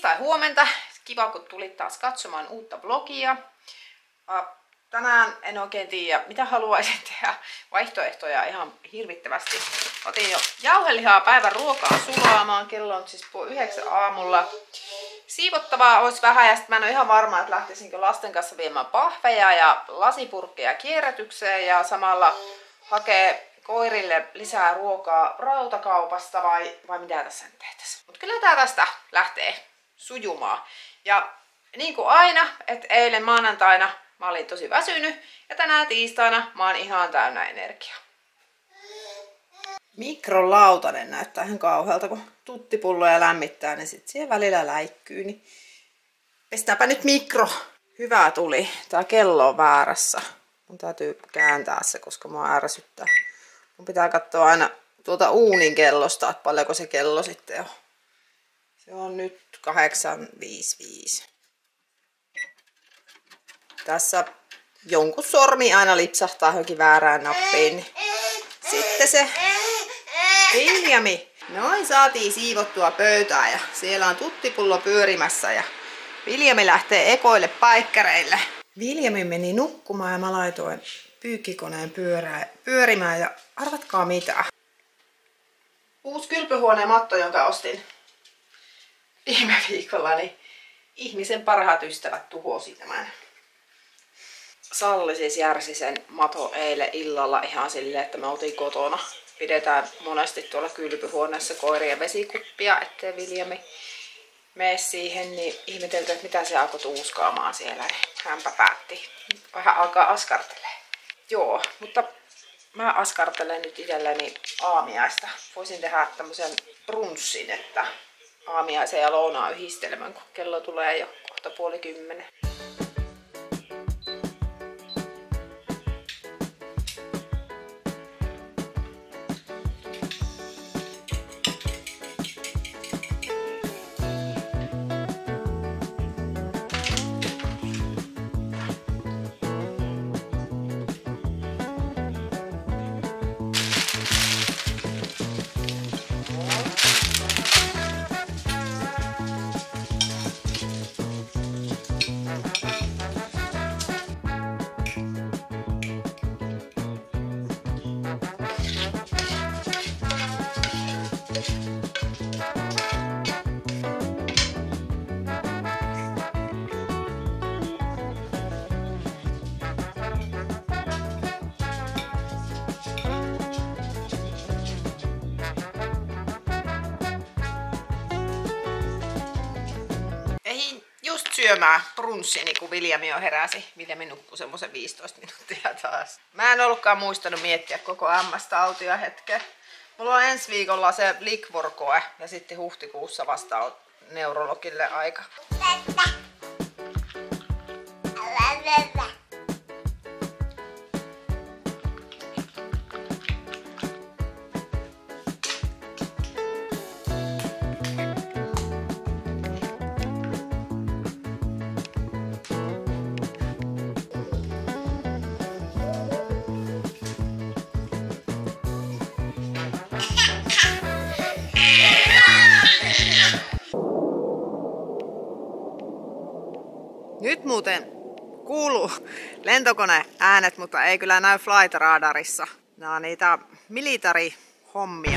Tiistai huomenta. Kiva kun tulit taas katsomaan uutta vlogia. Tänään en oikein tiedä mitä haluaisin tehdä. Vaihtoehtoja ihan hirvittävästi. Otin jo jauhelihaa päivän ruokaa sulaamaan. Kello on siis 9 aamulla. Siivottavaa olisi vähän ja mä en ole ihan varma, että lähtisinkö lasten kanssa viemään pahveja ja lasipurkkeja kierrätykseen ja samalla hakee koirille lisää ruokaa rautakaupasta vai mitä tässä nyt tehtäisiin. Mutta kyllä tää tästä lähtee sujumaan. Ja niin kuin aina, että eilen maanantaina mä olin tosi väsynyt ja tänään tiistaina mä oon ihan täynnä energiaa. Mikrolautanen näyttää ihan kauhealta, kun tuttipulloja lämmittää, niin sit siihen välillä läikkyy. Niin pestäänpä nyt mikro. Hyvä tuli. Tää kello on väärässä. Mun täytyy kääntää se, koska mua ärsyttää. Mun pitää katsoa aina tuolta uunin kellosta, että paljonko se kello sitten on. Se on nyt 8.55. Tässä jonkun sormi aina lipsahtaa johonkin väärään nappiin. Niin sitten se Viljami. Noin saatiin siivottua pöytää ja siellä on tuttipullo pyörimässä ja Viljami lähtee ekoille paikkareille. Viljami meni nukkumaan ja mä laitoin pyykkikoneen pyörimään ja arvatkaa mitä. Uusi kylpyhuoneen matto, jonka ostin viime viikolla, niin ihmisen parhaat ystävät tuhosi tämän. Salli siis järsi sen mato eilen illalla ihan silleen, että me oltiin kotona. Pidetään monesti tuolla kylpyhuoneessa koirien vesikuppia, ettei Viljami mene siihen, niin ihmeteltiin, että mitä se alkoi tuuskaamaan siellä. Hänpä päätti vähän alkaa askartelee. Joo, mutta mä askartelen nyt itselleni aamiaista. Voisin tehdä tämmöisen brunssin, että aamiaisen ja lounaan yhdistelmän, kun kello tulee jo kohta 9:30. Syömään brunssini, kun Viljami jo heräsi. Viljami nukkui semmoisen 15 minuuttia taas. Mä en ollutkaan muistanut miettiä koko MS-tautia hetkeä. Mulla on ensi viikolla se Likvor-koe ja sitten huhtikuussa vasta on neurologille aika. Nyt muuten kuuluu lentokoneäänet, mutta ei kyllä näy flight radarissa. Nämä on niitä military-hommia.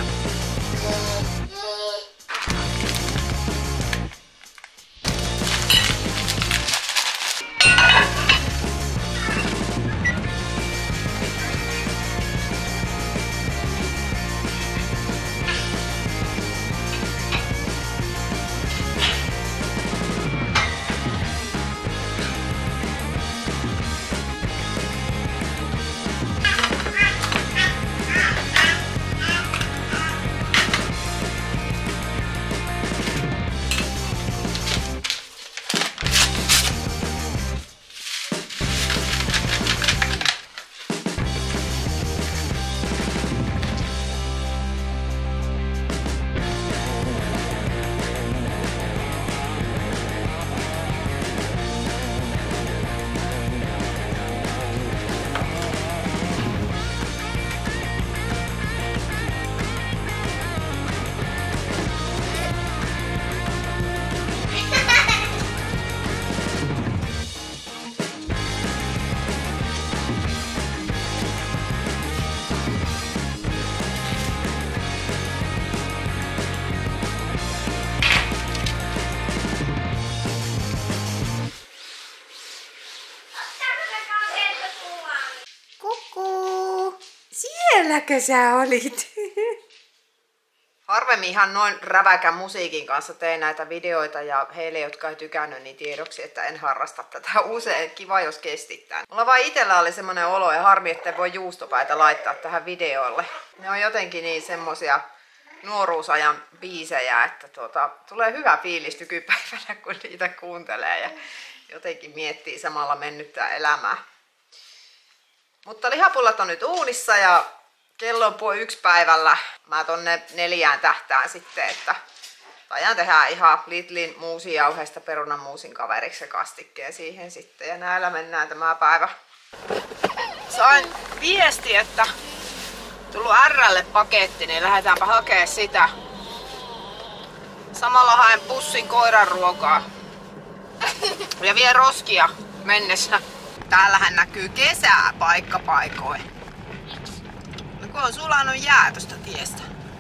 Sielläkö sä olit? Harvemmin ihan noin räväkän musiikin kanssa tein näitä videoita ja heille, jotka ei tykännyt, niin tiedoksi, että en harrasta tätä usein. Kiva, jos kestittää. Mulla vaan itellä oli semmonen olo ja harmi, että ei voi juustopäitä laittaa tähän videolle. Ne on jotenkin niin semmosia nuoruusajan biisejä, että tulee hyvä fiilis nykypäivänä, kun niitä kuuntelee ja jotenkin miettii samalla mennyttä elämää. Mutta lihapullat on nyt uunissa ja kello on 1:30 päivällä. Mä tonne 4 tähtään sitten, että ajan tehdään ihan Lidlin muusijauheesta perunanmuusin kaveriksi ja kastikkeen siihen sitten. Ja näillä mennään tämä päivä. Sain viesti, että tullut R:lle paketti, niin lähdetäänpä hakemaan sitä. Samalla haen pussin koiran ruokaa. Ja vie roskia mennessä. Täällähän näkyy kesää paikkapaikoin. No kun on sulanut jää tosta tiestä.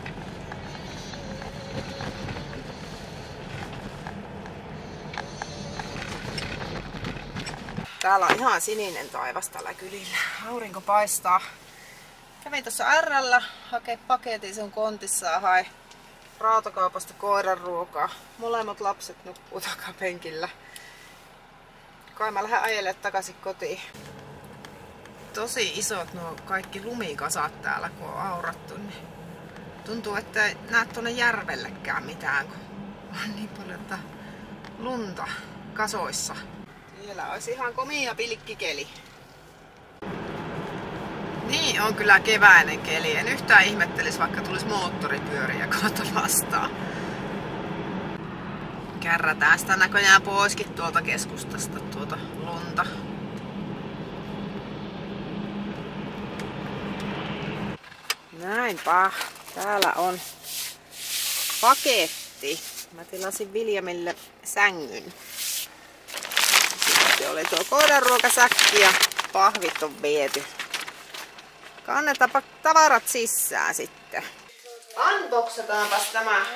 Täällä on ihan sininen taivas tällä kylillä. Aurinko paistaa. Kävin tuossa R:llä hakee paketin, se on kontissa ja hae rautakaupasta koiran ruokaa. Molemmat lapset nukkuu takapenkillä. Kai mä lähden ajelemaan takaisin kotiin. Tosi isot nuo kaikki lumikasat täällä, kun on aurattu. Niin tuntuu, että ei näe tuonne järvellekään mitään, kun on niin paljon lunta kasoissa. Siellä olisi ihan komia pilkkikeli. Niin on kyllä keväinen keli. En yhtään ihmettelisi, vaikka tulisi moottoripyöriä kohta vastaan. Kärrätään sitä näköjään poiskin tuolta keskustasta tuota lunta. Näinpä. Täällä on paketti. Mä tilasin Viljamille sängyn. Sitten oli tuo koiranruokasäkki ja pahvit on viety. Kannetaanpa tavarat sisään sitten. Unboxataanpas tämä.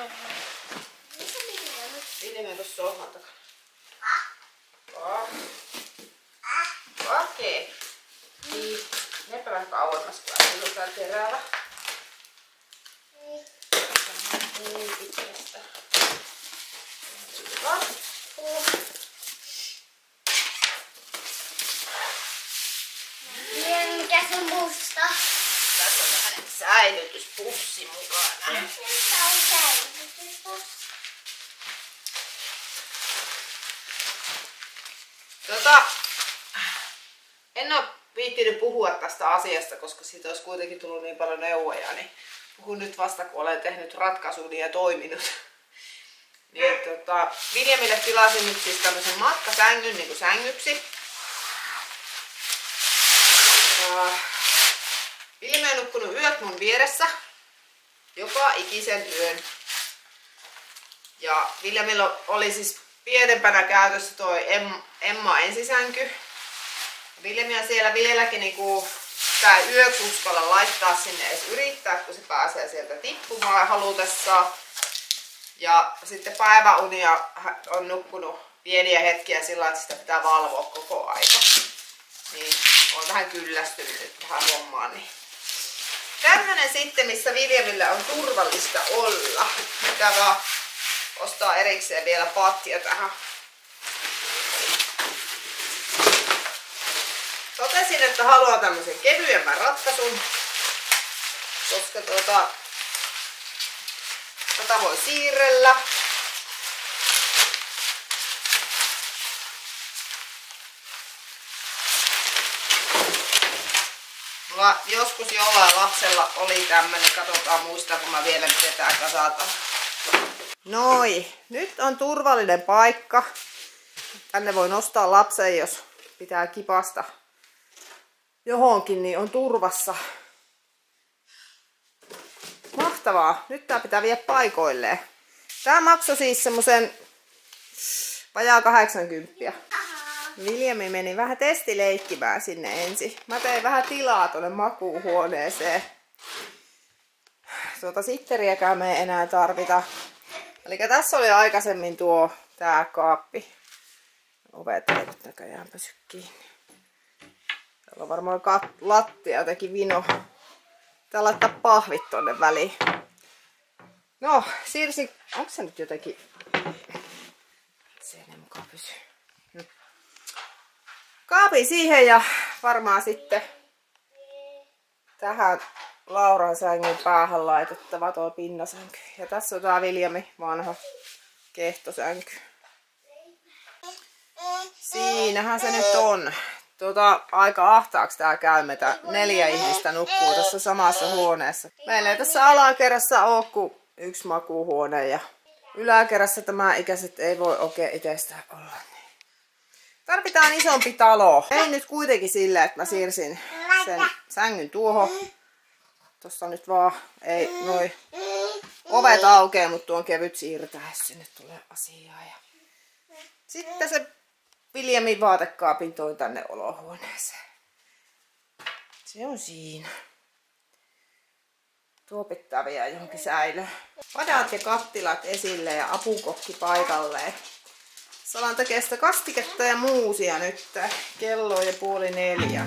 Viljami tuossa sohvan takana. Paketti. Meppä vähän kauemmas, kun asutaan terävä. Niin pitkästä. Mikä se on musta? Tässä on hänen säilytyspussi mukana. Mikä on säilytyspussi? En ole viittinyt puhua tästä asiasta, koska siitä olisi kuitenkin tullut niin paljon neuvoja, niin puhun nyt vasta, kun olen tehnyt ratkaisun ja toiminut. Niin, Viljamille tilasin nyt siis tämmöisen matkasängyn niin kuin sängyksi. Viljami on nukkunut yöt mun vieressä. Joka ikisen yön. Ja Viljamilla oli siis pienempänä käytössä toi Emma ensisänky. Viljami on siellä vieläkin niinku tää yöksi uskalla laittaa sinne edes yrittää, kun se pääsee sieltä tippumaan halutessaan. Ja sitten päiväunia on nukkunut pieniä hetkiä sillä, että sitä pitää valvoa koko aika. Niin on vähän kyllästynyt nyt tähän hommaan. Niin. Tämmönen sitten, missä Viljamille on turvallista olla. Pitää vaan ostaa erikseen vielä patja tähän. Totesin, että haluan tämmöisen kevyemmän ratkaisun, koska tätä voi siirrellä. Mulla joskus jollain lapsella oli tämmönen, katsotaan muistaako mä vielä miten tää kasataan. Noi, nyt on turvallinen paikka. Tänne voi nostaa lapsen, jos pitää kipasta johonkin, niin on turvassa. Mahtavaa. Nyt tää pitää viedä paikoilleen. Tää maksoi siis semmosen vajaa 80. Viljami meni vähän testileikkimään sinne ensin. Mä tein vähän tilaa tuonne makuuhuoneeseen. Sitteriäkään me ei enää tarvita. Eli tässä oli aikaisemmin tää kaappi. Ovet ei nyt näköjään pysy kiinni. Täällä on varmaan lattia jotenkin vino. Pitää laittaa pahvit tonne väliin. No, Sirsi, onko se nyt jotenkin... Se ei mukaan pysy. Kaapi siihen ja varmaan sitten tähän Lauran sängyn päähän laitettava tuo pinnasänky. Ja tässä on tää Viljami vanha kehtosänky. Siinähän se nyt on. Aika ahtaaks tää käy, meitä 4 ihmistä nukkuu tässä samassa huoneessa. Meillä ei tässä alakerrassa ole kuin 1 makuuhuone ja yläkerrassa tämä ikäiset ei voi oikein itsestään olla. Tarvitaan isompi talo. Ei nyt kuitenkin silleen, että mä siirsin sen sängyn tuohon. Tossa nyt vaan ei noi ovet aukee, mutta tuon kevyt siirtää, jos sinne tulee asiaa. Ja sitten se Viljamin vaatekaapin toin tänne olohuoneeseen. Se on siinä. Tuo pitää vielä johonkin säilöön. Padat ja kattilat esille ja apukokki paikalleen. Salan tekee sitä kastiketta ja muusia nyt. Kello on jo 3:30.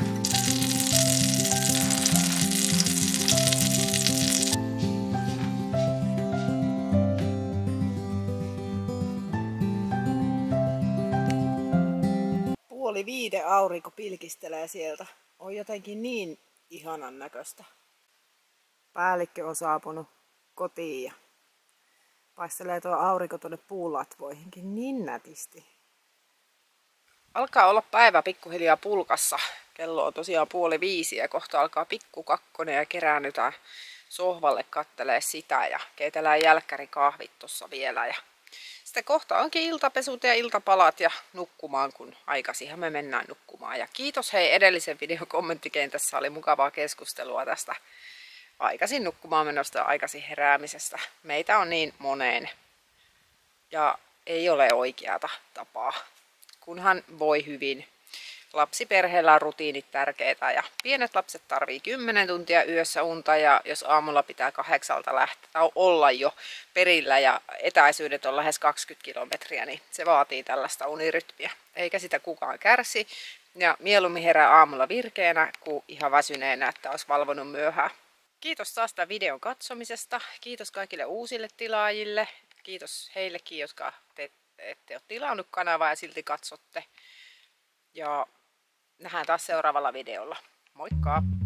Puoli 5 aurinko pilkistelee sieltä. On jotenkin niin ihanan näköistä. Päällikkö on saapunut kotiin ja paistelee tuo aurinko tuonne puulatvoihinkin niin nätisti. Alkaa olla päivä pikkuhiljaa pulkassa. Kello on tosiaan 4:30 ja kohta alkaa pikkukakkonen ja keräännytään sohvalle kattelee sitä ja keitellään jälkkärikahvit tuossa vielä. Ja sitten kohta onkin iltapesut ja iltapalat ja nukkumaan, kun aikaisinhan me mennään nukkumaan. Ja kiitos hei edellisen videon kommenttikentässä, oli mukavaa keskustelua tästä aikaisin nukkumaan menosta ja aikaisin heräämisestä. Meitä on niin moneen ja ei ole oikeata tapaa, kunhan voi hyvin. Lapsiperheellä on rutiinit tärkeitä ja pienet lapset tarvii 10 tuntia yössä unta ja jos aamulla pitää 8 lähteä tai olla jo perillä ja etäisyydet on lähes 20 kilometriä, niin se vaatii tällaista unirytmiä. Eikä sitä kukaan kärsi ja mieluummin herää aamulla virkeänä kuin ihan väsyneenä, että olisi valvonut myöhään. Kiitos taas tämän videon katsomisesta. Kiitos kaikille uusille tilaajille. Kiitos heillekin, jotka te ette ole tilannut kanavaa ja silti katsotte. Ja nähdään taas seuraavalla videolla. Moikka!